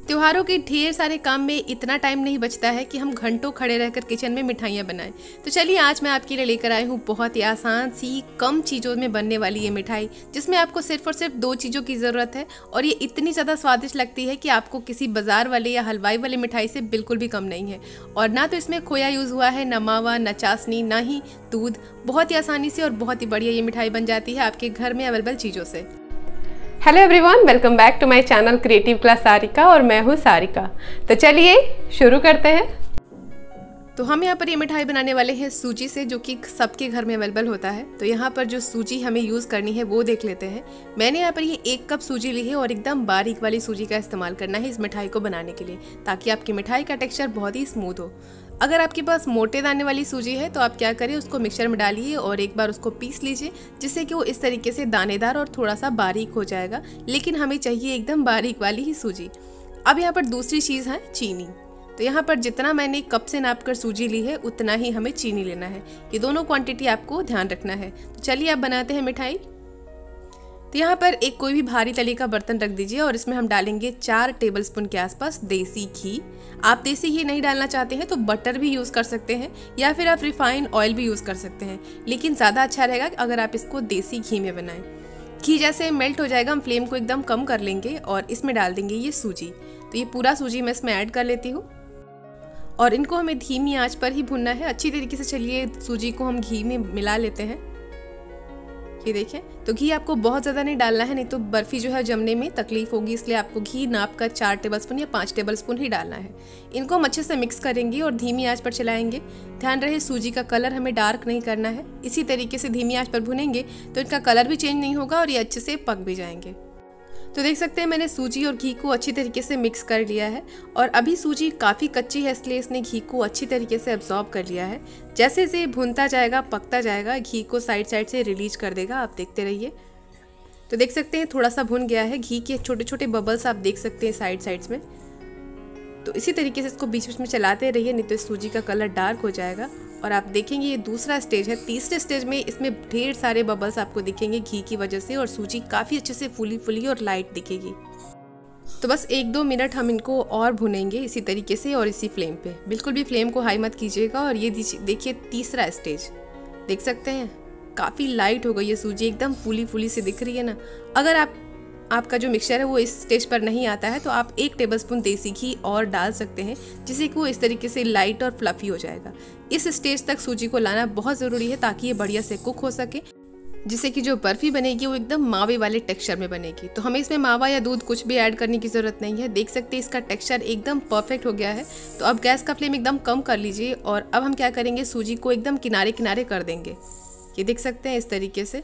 त्योहारों के ढेर सारे काम में इतना टाइम नहीं बचता है कि हम घंटों खड़े रहकर किचन में मिठाइयाँ बनाएं। तो चलिए आज मैं आपके लिए लेकर आई हूँ बहुत ही आसान सी कम चीज़ों में बनने वाली ये मिठाई, जिसमें आपको सिर्फ और सिर्फ 2 चीज़ों की ज़रूरत है और ये इतनी ज़्यादा स्वादिष्ट लगती है कि आपको किसी बाजार वाले या हलवाई वाले मिठाई से बिल्कुल भी कम नहीं है। और ना तो इसमें खोया यूज़ हुआ है, न मावा, न चाशनी, ना ही दूध। बहुत ही आसानी से और बहुत ही बढ़िया ये मिठाई बन जाती है आपके घर में अवेलेबल चीज़ों से। Hello everyone, welcome back to my channel creative class Sarika और मैं हूँ सारिका। तो चलिए शुरू करते हैं। तो हम यहाँ पर ये मिठाई बनाने वाले हैं सूजी से, जो कि सबके घर में अवेलेबल होता है। तो यहाँ पर जो सूजी हमें यूज़ करनी है वो देख लेते हैं। मैंने यहाँ पर ये 1 कप सूजी ली है और एकदम बारीक वाली सूजी का इस्तेमाल करना है इस मिठाई को बनाने के लिए, ताकि आपकी मिठाई का टेक्सचर बहुत ही स्मूथ हो। अगर आपके पास मोटे दाने वाली सूजी है तो आप क्या करें, उसको मिक्सर में डालिए और एक बार उसको पीस लीजिए, जिससे कि वो इस तरीके से दानेदार और थोड़ा सा बारीक हो जाएगा। लेकिन हमें चाहिए एकदम बारीक वाली ही सूजी। अब यहाँ पर दूसरी चीज़ है चीनी। तो यहाँ पर जितना मैंने कप से नाप कर सूजी ली है उतना ही हमें चीनी लेना है। ये दोनों क्वांटिटी आपको ध्यान रखना है। तो चलिए आप बनाते हैं मिठाई। तो यहाँ पर एक कोई भी भारी तले का बर्तन रख दीजिए और इसमें हम डालेंगे 4 टेबलस्पून के आसपास देसी घी। आप देसी घी नहीं डालना चाहते हैं तो बटर भी यूज़ कर सकते हैं या फिर आप रिफाइंड ऑयल भी यूज़ कर सकते हैं, लेकिन ज़्यादा अच्छा रहेगा अगर आप इसको देसी घी में बनाएं। घी जैसे मेल्ट हो जाएगा हम फ्लेम को एकदम कम कर लेंगे और इसमें डाल देंगे ये सूजी। तो ये पूरा सूजी मैं इसमें ऐड कर लेती हूँ और इनको हमें धीमी आंच पर ही भुनना है अच्छी तरीके से। चलिए सूजी को हम घी में मिला लेते हैं। ये देखें, तो घी आपको बहुत ज़्यादा नहीं डालना है, नहीं तो बर्फ़ी जो है जमने में तकलीफ होगी, इसलिए आपको घी नाप कर 4 टेबलस्पून या 5 टेबलस्पून ही डालना है। इनको हम अच्छे से मिक्स करेंगे और धीमी आंच पर चलाएंगे। ध्यान रहे सूजी का कलर हमें डार्क नहीं करना है। इसी तरीके से धीमी आंच पर भुनेंगे तो इनका कलर भी चेंज नहीं होगा और ये अच्छे से पक भी जाएंगे। तो देख सकते हैं मैंने सूजी और घी को अच्छी तरीके से मिक्स कर लिया है और अभी सूजी काफ़ी कच्ची है, इसलिए इसने घी को अच्छी तरीके से एब्जॉर्ब कर लिया है। जैसे जैसे भुनता जाएगा, पकता जाएगा, घी को साइड साइड से रिलीज कर देगा। आप देखते रहिए। तो देख सकते हैं थोड़ा सा भुन गया है। घी के छोटे छोटे बबल्स आप देख सकते हैं साइड्स में। तो इसी तरीके से इसको बीच बीच में चलाते रहिए, नहीं तो सूजी का कलर डार्क हो जाएगा। और आप देखेंगे ये दूसरा स्टेज है। तीसरे स्टेज में इसमें ढेर सारे बबल्स आपको दिखेंगे घी की वजह से और सूजी काफ़ी अच्छे से फूली और लाइट दिखेगी। तो बस 1-2 मिनट हम इनको और भुनेंगे इसी तरीके से और इसी फ्लेम पे। बिल्कुल भी फ्लेम को हाई मत कीजिएगा। और ये देखिए तीसरा स्टेज देख सकते हैं, काफ़ी लाइट हो गई है सूजी, एकदम फूली सी दिख रही है ना। अगर आपका जो मिक्सचर है वो इस स्टेज पर नहीं आता है तो आप 1 टेबलस्पून देसी घी और डाल सकते हैं, जिससे कि वो इस तरीके से लाइट और फ्लफी हो जाएगा। इस स्टेज तक सूजी को लाना बहुत ज़रूरी है ताकि ये बढ़िया से कुक हो सके, जिससे कि जो बर्फ़ी बनेगी वो एकदम मावे वाले टेक्सचर में बनेगी। तो हमें इसमें मावा या दूध कुछ भी ऐड करने की ज़रूरत नहीं है। देख सकते हैं इसका टेक्सचर एकदम परफेक्ट हो गया है। तो अब गैस का फ्लेम एकदम कम कर लीजिए और अब हम क्या करेंगे, सूजी को एकदम किनारे किनारे कर देंगे। ये देख सकते हैं इस तरीके से,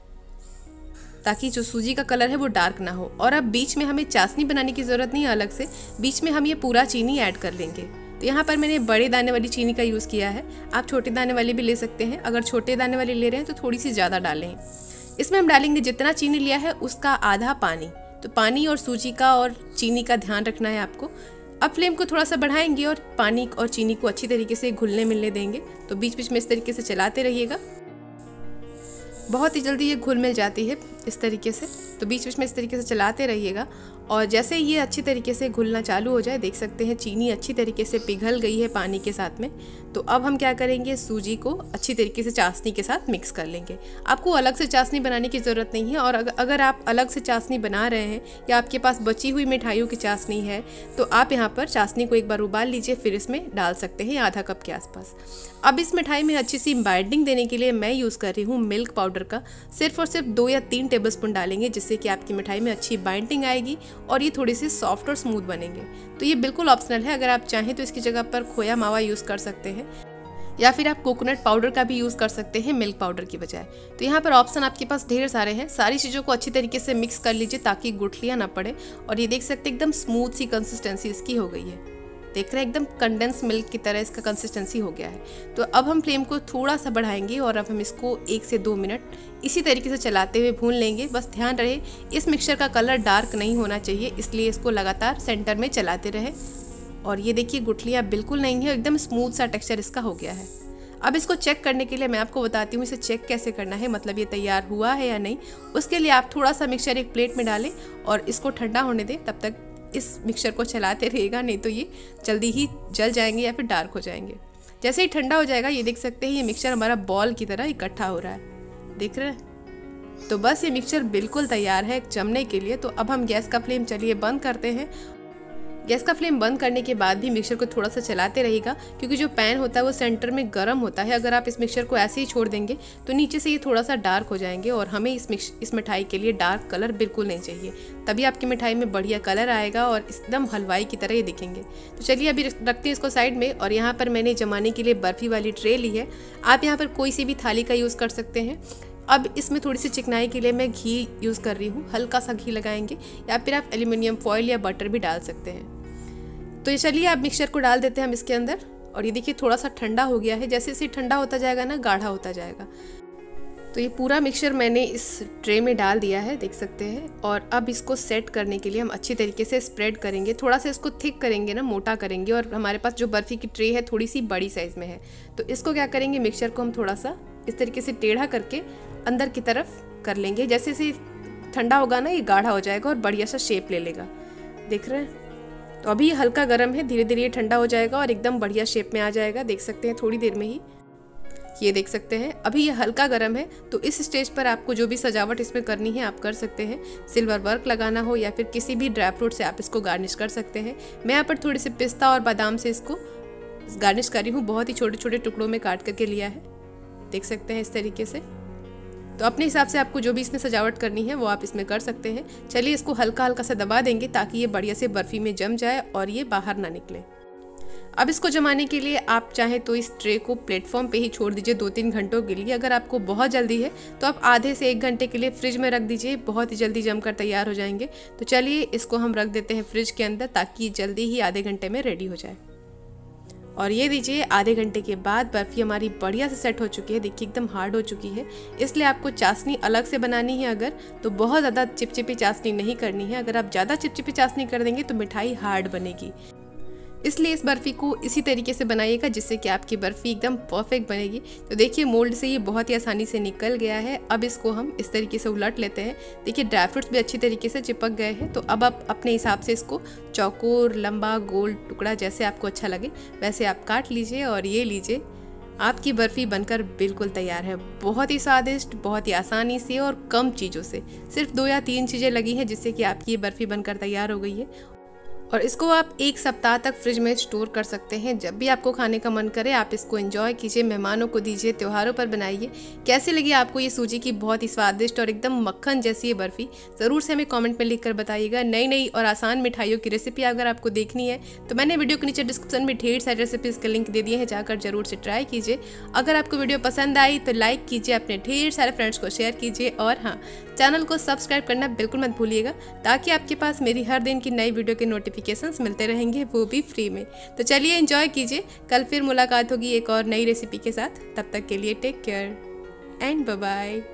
ताकि जो सूजी का कलर है वो डार्क ना हो। और अब बीच में हमें चाशनी बनाने की ज़रूरत नहीं है अलग से, बीच में हम ये पूरा चीनी ऐड कर लेंगे। तो यहाँ पर मैंने बड़े दाने वाली चीनी का यूज़ किया है। आप छोटे दाने वाली भी ले सकते हैं। अगर छोटे दाने वाली ले रहे हैं तो थोड़ी सी ज़्यादा डालें। इसमें हम डालेंगे जितना चीनी लिया है उसका आधा पानी। तो पानी और सूजी का और चीनी का ध्यान रखना है आपको। अब फ्लेम को थोड़ा सा बढ़ाएंगे और पानी और चीनी को अच्छी तरीके से घुलने मिलने देंगे। तो बीच बीच में इस तरीके से चलाते रहिएगा। बहुत ही जल्दी ये घुल मिल जाती है इस तरीके से। तो बीच बीच में इस तरीके से चलाते रहिएगा और जैसे ये अच्छी तरीके से घुलना चालू हो जाए, देख सकते हैं चीनी अच्छी तरीके से पिघल गई है पानी के साथ में। तो अब हम क्या करेंगे, सूजी को अच्छी तरीके से चाशनी के साथ मिक्स कर लेंगे। आपको अलग से चाशनी बनाने की ज़रूरत नहीं है। और अगर आप अलग से चाशनी बना रहे हैं या आपके पास बची हुई मिठाइयों की चाशनी है तो आप यहाँ पर चाशनी को एक बार उबाल लीजिए, फिर इसमें डाल सकते हैं आधा कप के आसपास। अब इस मिठाई में अच्छी सी बाइंडिंग देने के लिए मैं यूज़ कर रही हूँ मिल्क पाउडर का। सिर्फ और सिर्फ 2 या 3 टेबलस्पून डालेंगे, जिससे कि आपकी मिठाई में अच्छी बाइंडिंग आएगी और ये थोड़ी सी सॉफ्ट और स्मूथ बनेंगे। तो ये बिल्कुल ऑप्शनल है। अगर आप चाहें तो इसकी जगह पर खोया मावा यूज़ कर सकते हैं या फिर आप कोकोनट पाउडर का भी यूज़ कर सकते हैं मिल्क पाउडर की बजाय। तो यहाँ पर ऑप्शन आपके पास ढेर सारे हैं। सारी चीज़ों को अच्छी तरीके से मिक्स कर लीजिए ताकि गुठलियाँ ना पड़े। और ये देख सकते हैं एकदम स्मूथ सी कंसिस्टेंसी इसकी हो गई है। देख रहे हैं एकदम कंडेंस मिल्क की तरह इसका कंसिस्टेंसी हो गया है। तो अब हम फ्लेम को थोड़ा सा बढ़ाएंगे और अब हम इसको 1 से 2 मिनट इसी तरीके से चलाते हुए भून लेंगे। बस ध्यान रहे इस मिक्सचर का कलर डार्क नहीं होना चाहिए, इसलिए इसको लगातार सेंटर में चलाते रहे। और ये देखिए गुठलियाँ बिल्कुल नहीं है, एकदम स्मूथ सा टेक्सचर इसका हो गया है। अब इसको चेक करने के लिए मैं आपको बताती हूँ इसे चेक कैसे करना है, मतलब ये तैयार हुआ है या नहीं। उसके लिए आप थोड़ा सा मिक्सचर एक प्लेट में डालें और इसको ठंडा होने दें। तब तक इस मिक्सचर को चलाते रहिएगा, नहीं तो ये जल्दी ही जल जाएंगे या फिर डार्क हो जाएंगे। जैसे ही ठंडा हो जाएगा ये देख सकते हैं ये मिक्सचर हमारा बॉल की तरह इकट्ठा हो रहा है, देख रहे हैं। तो बस ये मिक्सचर बिल्कुल तैयार है जमने के लिए। तो अब हम गैस का फ्लेम चलिए बंद करते हैं। गैस का फ्लेम बंद करने के बाद भी मिक्सचर को थोड़ा सा चलाते रहेगा, क्योंकि जो पैन होता है वो सेंटर में गर्म होता है। अगर आप इस मिक्सचर को ऐसे ही छोड़ देंगे तो नीचे से ये थोड़ा सा डार्क हो जाएंगे, और हमें इस मिठाई के लिए डार्क कलर बिल्कुल नहीं चाहिए। तभी आपकी मिठाई में बढ़िया कलर आएगा और एकदम हलवाई की तरह ये दिखेंगे। तो चलिए अभी रखते हैं इसको साइड में। और यहाँ पर मैंने जमाने के लिए बर्फ़ी वाली ट्रे ली है। आप यहाँ पर कोई सी भी थाली का यूज़ कर सकते हैं। अब इसमें थोड़ी सी चिकनाई के लिए मैं घी यूज़ कर रही हूँ, हल्का सा घी लगाएंगे, या फिर आप एल्यूमिनियम फॉइल या बटर भी डाल सकते हैं। तो ये चलिए अब मिक्सचर को डाल देते हैं हम इसके अंदर। और ये देखिए थोड़ा सा ठंडा हो गया है, जैसे जैसे ठंडा होता जाएगा ना गाढ़ा होता जाएगा। तो ये पूरा मिक्सचर मैंने इस ट्रे में डाल दिया है, देख सकते हैं। और अब इसको सेट करने के लिए हम अच्छी तरीके से स्प्रेड करेंगे, थोड़ा सा इसको थिक करेंगे ना, मोटा करेंगे। और हमारे पास जो बर्फ़ी की ट्रे है थोड़ी सी बड़ी साइज़ में है, तो इसको क्या करेंगे, मिक्सचर को हम थोड़ा सा इस तरीके से टेढ़ा करके अंदर की तरफ कर लेंगे। जैसे जैसे ठंडा होगा ना ये गाढ़ा हो जाएगा और बढ़िया सा शेप ले लेगा, देख रहे हैं। तो अभी ये हल्का गर्म है, धीरे धीरे ये ठंडा हो जाएगा और एकदम बढ़िया शेप में आ जाएगा, देख सकते हैं थोड़ी देर में ही। ये देख सकते हैं अभी ये हल्का गर्म है। तो इस स्टेज पर आपको जो भी सजावट इसमें करनी है आप कर सकते हैं। सिल्वर वर्क लगाना हो या फिर किसी भी ड्राई फ्रूट से आप इसको गार्निश कर सकते हैं। मैं यहाँ पर थोड़ी सी पिस्ता और बादाम से इसको गार्निश कर रही हूँ, बहुत ही छोटे छोटे टुकड़ों में काट करके लिया है, देख सकते हैं इस तरीके से। तो अपने हिसाब से आपको जो भी इसमें सजावट करनी है वो आप इसमें कर सकते हैं। चलिए इसको हल्का हल्का सा दबा देंगे ताकि ये बढ़िया से बर्फ़ी में जम जाए और ये बाहर ना निकले। अब इसको जमाने के लिए आप चाहें तो इस ट्रे को प्लेटफॉर्म पे ही छोड़ दीजिए 2-3 घंटों के लिए। अगर आपको बहुत जल्दी है तो आप आधे से 1 घंटे के लिए फ्रिज में रख दीजिए, बहुत ही जल्दी जमकर तैयार हो जाएंगे। तो चलिए इसको हम रख देते हैं फ्रिज के अंदर ताकि जल्दी ही आधे घंटे में रेडी हो जाए। और ये दीजिए आधे घंटे के बाद बर्फ़ी हमारी बढ़िया से सेट हो चुकी है, देखिए एकदम हार्ड हो चुकी है। इसलिए आपको चाशनी अलग से बनानी है अगर, तो बहुत ज़्यादा चिपचिपी चाशनी नहीं करनी है। अगर आप ज़्यादा चिपचिपी चाशनी कर देंगे तो मिठाई हार्ड बनेगी। इसलिए इस बर्फ़ी को इसी तरीके से बनाइएगा जिससे कि आपकी बर्फ़ी एकदम परफेक्ट बनेगी। तो देखिए मोल्ड से ये बहुत ही आसानी से निकल गया है। अब इसको हम इस तरीके से उलट लेते हैं। देखिए ड्राई फ्रूट्स भी अच्छी तरीके से चिपक गए हैं। तो अब आप अपने हिसाब से इसको चौकोर, लंबा, गोल टुकड़ा जैसे आपको अच्छा लगे वैसे आप काट लीजिए। और ये लीजिए आपकी बर्फ़ी बनकर बिल्कुल तैयार है। बहुत ही स्वादिष्ट, बहुत ही आसानी से और कम चीज़ों से, सिर्फ 2 या 3 चीज़ें लगी हैं जिससे कि आपकी ये बर्फ़ी बनकर तैयार हो गई है। और इसको आप 1 सप्ताह तक फ्रिज में स्टोर कर सकते हैं। जब भी आपको खाने का मन करे आप इसको एंजॉय कीजिए, मेहमानों को दीजिए, त्योहारों पर बनाइए। कैसी लगी आपको ये सूजी की बहुत ही स्वादिष्ट और एकदम मक्खन जैसी ये बर्फ़ी, ज़रूर से हमें कमेंट में लिखकर बताइएगा। नई नई और आसान मिठाइयों की रेसिपी अगर आपको देखनी है तो मैंने वीडियो के नीचे डिस्क्रिप्शन में ढेर सारी रेसिपीज़ के लिंक दे दिए हैं, जाकर जरूर से ट्राई कीजिए। अगर आपको वीडियो पसंद आई तो लाइक कीजिए, अपने ढेर सारे फ्रेंड्स को शेयर कीजिए, और हाँ, चैनल को सब्सक्राइब करना बिल्कुल मत भूलिएगा ताकि आपके पास मेरी हर दिन की नई वीडियो के नोटिफिकेशंस मिलते रहेंगे, वो भी फ्री में। तो चलिए एंजॉय कीजिए। कल फिर मुलाकात होगी एक और नई रेसिपी के साथ। तब तक के लिए take care and bye bye.